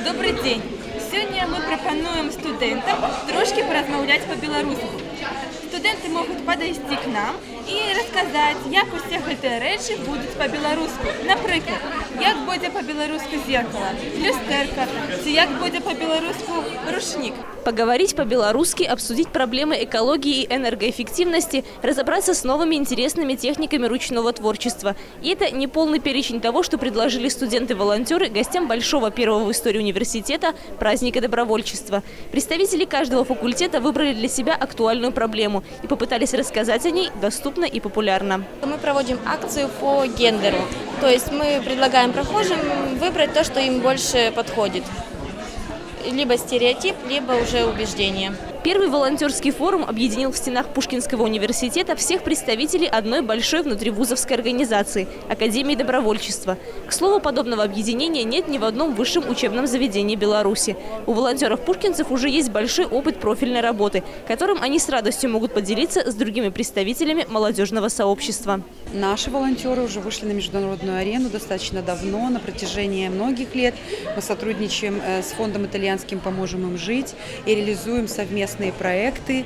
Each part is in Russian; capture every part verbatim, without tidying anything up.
Добрый день! Сегодня мы пропонуем студентам трошки поразмаўляць по-беларуску. Студенты могут подойти к нам и рассказать, як усе гэтыя рэчы будуць по-беларуску. Например, як будзе по-беларуску зеркало, люстэрка, ці як будзе по-беларуску рушник. Поговорить по-белорусски, обсудить проблемы экологии и энергоэффективности, разобраться с новыми интересными техниками ручного творчества. И это не полный перечень того, что предложили студенты-волонтеры гостям большого первого в истории университета праздника добровольчества. Представители каждого факультета выбрали для себя актуальную проблему и попытались рассказать о ней доступно и популярно. Мы проводим акцию по гендеру. То есть мы предлагаем прохожим выбрать то, что им больше подходит. Либо стереотип, либо уже убеждение. Первый волонтерский форум объединил в стенах Пушкинского университета всех представителей одной большой внутривузовской организации – Академии добровольчества. К слову, подобного объединения нет ни в одном высшем учебном заведении Беларуси. У волонтеров-пушкинцев уже есть большой опыт профильной работы, которым они с радостью могут поделиться с другими представителями молодежного сообщества. Наши волонтеры уже вышли на международную арену достаточно давно, на протяжении многих лет. Мы сотрудничаем с фондом итальянским «Поможем им жить» и реализуем совместные проекты.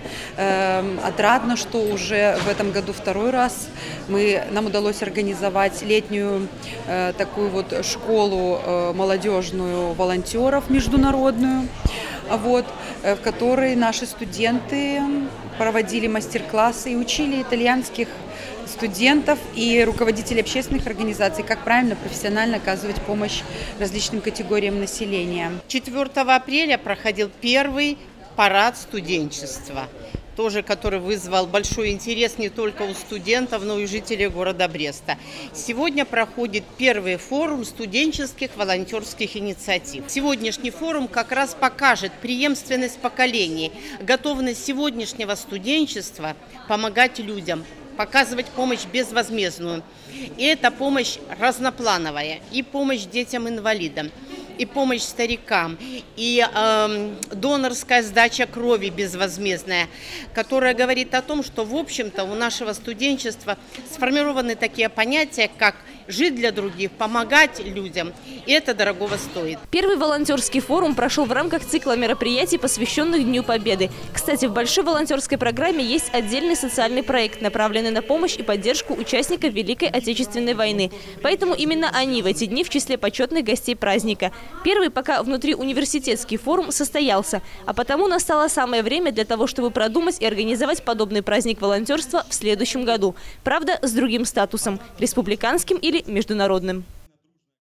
Отрадно, что уже в этом году второй раз мы, нам удалось организовать летнюю такую вот школу молодежную волонтеров международную, вот, в которой наши студенты проводили мастер-классы и учили итальянских студентов и руководителей общественных организаций, как правильно профессионально оказывать помощь различным категориям населения. четвёртого апреля проходил первый парад студенчества, тоже который вызвал большой интерес не только у студентов, но и у жителей города Бреста. Сегодня проходит первый форум студенческих волонтерских инициатив. Сегодняшний форум как раз покажет преемственность поколений, готовность сегодняшнего студенчества помогать людям, показывать помощь безвозмездную. И это помощь разноплановая, и помощь детям-инвалидам, и помощь старикам, и э, донорская сдача крови безвозмездная, которая говорит о том, что, в общем-то, у нашего студенчества сформированы такие понятия, как жить для других, помогать людям, и это дорогого стоит. Первый волонтерский форум прошел в рамках цикла мероприятий, посвященных Дню Победы. Кстати, в большой волонтерской программе есть отдельный социальный проект, направленный на помощь и поддержку участников Великой Отечественной войны. Поэтому именно они в эти дни в числе почетных гостей праздника. Первый пока внутриуниверситетский форум состоялся, а потому настало самое время для того, чтобы продумать и организовать подобный праздник волонтерства в следующем году. Правда, с другим статусом – республиканским или международным.